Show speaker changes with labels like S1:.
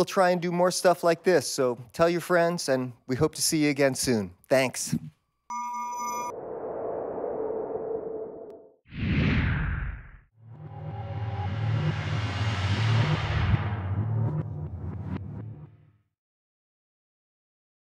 S1: we'll try and do more stuff like this. So tell your friends, and we hope to see you again soon. Thanks.